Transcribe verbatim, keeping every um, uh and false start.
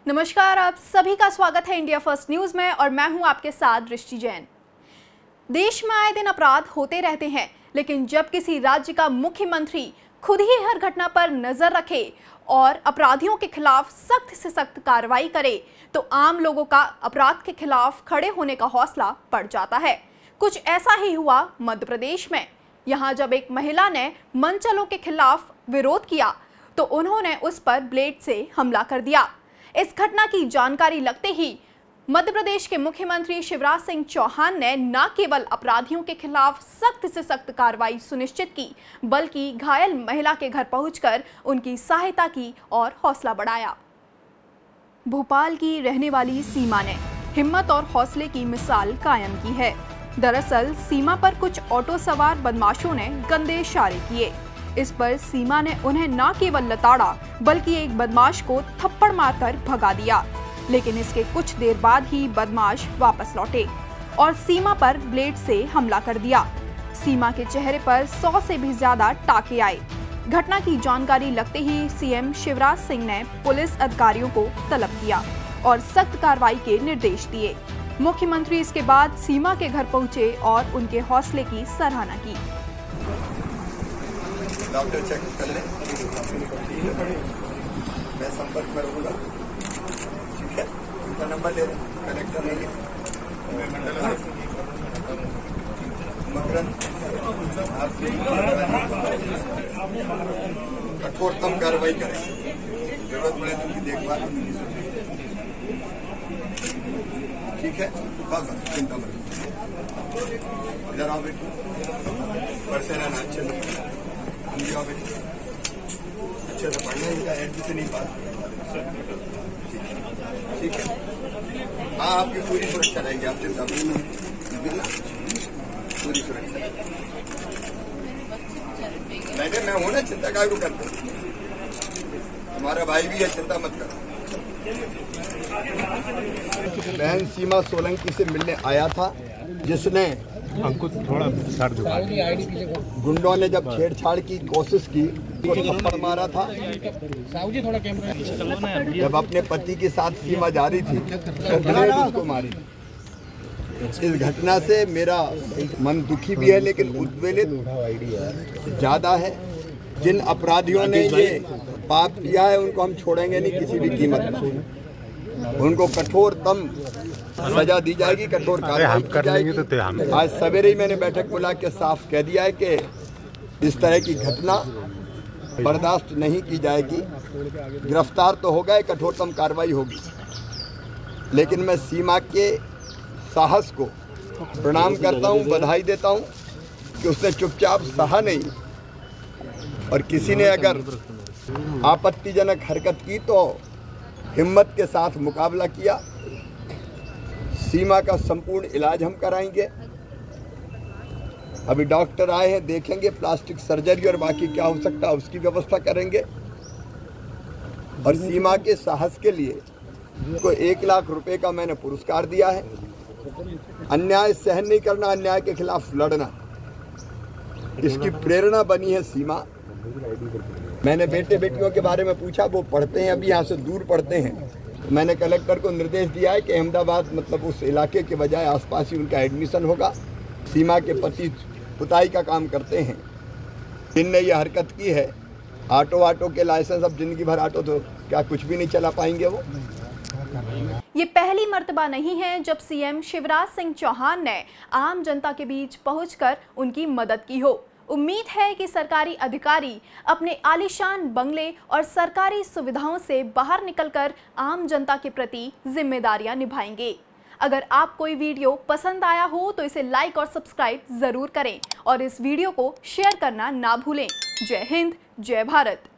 नमस्कार, आप सभी का स्वागत है इंडिया फर्स्ट न्यूज में और मैं हूं आपके साथ दृष्टि जैन। देश में आए दिन अपराध होते रहते हैं, लेकिन जब किसी राज्य का मुख्यमंत्री खुद ही हर घटना पर नजर रखे और अपराधियों के खिलाफ सख्त से सख्त कार्रवाई करे, तो आम लोगों का अपराध के खिलाफ खड़े होने का हौसला बढ़ जाता है। कुछ ऐसा ही हुआ मध्य प्रदेश में। यहाँ जब एक महिला ने मनचलों के खिलाफ विरोध किया तो उन्होंने उस पर ब्लेड से हमला कर दिया। इस घटना की जानकारी लगते ही मध्य प्रदेश के मुख्यमंत्री शिवराज सिंह चौहान ने न केवल अपराधियों के खिलाफ सख्त से सख्त कार्रवाई सुनिश्चित की, बल्कि घायल महिला के घर पहुंचकर उनकी सहायता की और हौसला बढ़ाया। भोपाल की रहने वाली सीमा ने हिम्मत और हौसले की मिसाल कायम की है। दरअसल सीमा पर कुछ ऑटो सवार बदमाशों ने गंदे इशारे किए। इस पर सीमा ने उन्हें न केवल लताड़ा बल्कि एक बदमाश को थप्पड़ मारकर भगा दिया, लेकिन इसके कुछ देर बाद ही बदमाश वापस लौटे और सीमा पर ब्लेड से हमला कर दिया। सीमा के चेहरे पर सौ से भी ज्यादा टाके आए। घटना की जानकारी लगते ही सीएम शिवराज सिंह ने पुलिस अधिकारियों को तलब किया और सख्त कार्रवाई के निर्देश दिए। मुख्यमंत्री इसके बाद सीमा के घर पहुंचे और उनके हौसले की सराहना की। डॉक्टर चेक कर लें, मैं संपर्क में रहूँगा। ठीक है, उनका नंबर ले लें, कलेक्टर नहीं मकरंद, कठोरतम कार्रवाई करें, जरूरत पड़े तो उनकी देखभाल। ठीक है, बस चिंता मत, इधर आओ बेटी, पढ़ते रहना अच्छे से, अच्छे से पढ़ना, इनका एडमिशन नहीं पास। ठीक है, हाँ आपकी पूरी सुरक्षा रहेगी, आप चिंता मत, पूरी सुरक्षा। मैंने मैं हूं ना, चिंता काय को करते, हमारा भाई भी है, चिंता मत करो। बहन सीमा सोलंकी से मिलने आया था, जिसने हमको थोड़ा सर झुका, गुंडों ने जब छेड़छाड़ की कोशिश की तो थप्पड़ मारा था। जब अपने पति के साथ सीमा जा रही थी तो ब्लेड उसको मारी। इस घटना से मेरा मन दुखी भी है, लेकिन उद्वेलित ज्यादा है। जिन अपराधियों ने ये पाप किया है उनको हम छोड़ेंगे नहीं किसी भी कीमत पर। उनको कठोरतम सजा दी जाएगी, कठोर कार्रवाई की जाएगी। आज सवेरे ही मैंने बैठक बुला के साफ कह दिया है कि इस तरह की घटना बर्दाश्त नहीं की जाएगी। गिरफ्तार तो हो गए, कठोरतम कार्रवाई होगी, लेकिन मैं सीमा के साहस को प्रणाम करता हूं, बधाई देता हूं कि उसने चुपचाप सहा नहीं, और किसी ने अगर आपत्तिजनक हरकत की तो हिम्मत के साथ मुकाबला किया। सीमा का संपूर्ण इलाज हम कराएंगे। अभी डॉक्टर आए हैं, देखेंगे, प्लास्टिक सर्जरी और बाकी क्या हो सकता है उसकी व्यवस्था करेंगे। और सीमा के साहस के लिए को एक लाख रुपए का मैंने पुरस्कार दिया है। अन्याय सहन नहीं करना, अन्याय के खिलाफ लड़ना, इसकी प्रेरणा बनी है सीमा। मैंने बेटे बेटियों के बारे में पूछा, वो पढ़ते हैं, अभी यहाँ से दूर पढ़ते हैं। मैंने कलेक्टर को निर्देश दिया है कि अहमदाबाद मतलब उस इलाके के बजाय आसपास ही उनका एडमिशन होगा। सीमा के पति पुताई का काम करते हैं, जिनने ये हरकत की है। ऑटो ऑटो के लाइसेंस, अब जिंदगी भर ऑटो तो क्या कुछ भी नहीं चला पाएंगे वो। ये पहली मर्तबा नहीं है जब सीएम शिवराज सिंह चौहान ने आम जनता के बीच पहुंचकर उनकी मदद की हो। उम्मीद है कि सरकारी अधिकारी अपने आलीशान बंगले और सरकारी सुविधाओं से बाहर निकलकर आम जनता के प्रति जिम्मेदारियां निभाएंगे। अगर आप कोई वीडियो पसंद आया हो तो इसे लाइक और सब्सक्राइब जरूर करें और इस वीडियो को शेयर करना ना भूलें। जय हिंद, जय भारत।